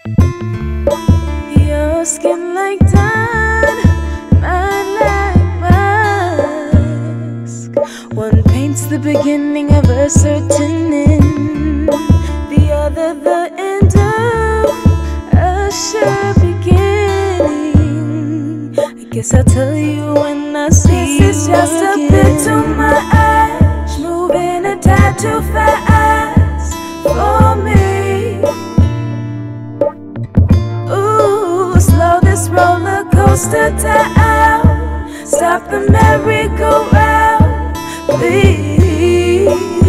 Your skin like tan, mine like musk. One paints the beginning of a certain end, the other the end of a sure beginning. I guess I'll tell you when I see you. This is just a bit too much, moving a tad too fast for me. Slow this roller coaster down, stop the merry-go-round, please.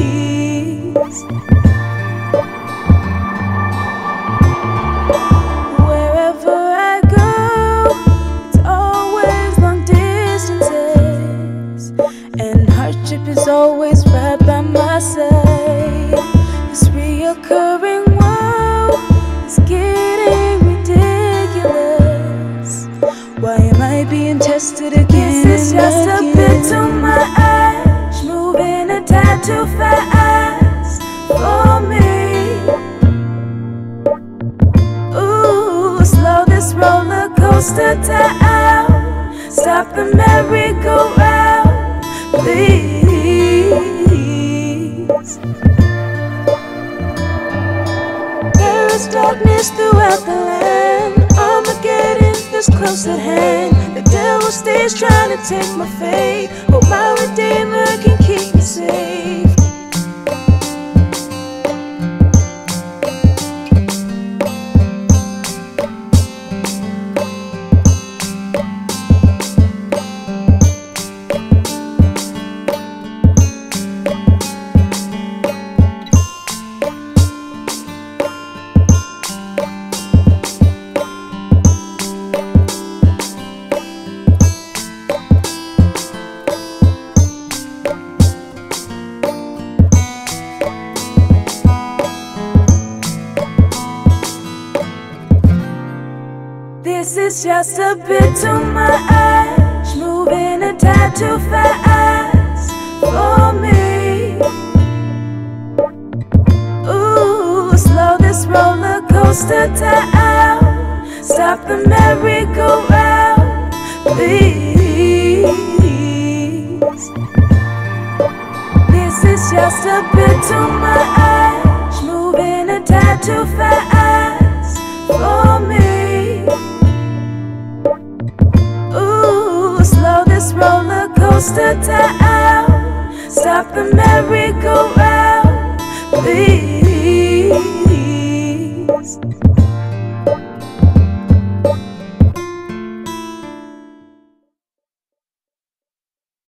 Wherever I go, it's always long distances, and hardship is always right by my side. This reoccurring woe is getting ridiculous. Why am I being tested again? This is just a bit too much, moving a tad too fast for me. Ooh, slow this roller coaster down, stop the merry-go-round, please. There is darkness throughout the land, Armageddon is close at hand. The devil stays trying to take my faith. Hope my Redeemer can keep me safe. This is just a bit too much, moving a tad too fast for me. Ooh, slow this roller coaster down, stop the merry-go-round, please. This is just a bit too much, moving a tad too fast for me. Slow this roller coaster down, stop the merry-go-round.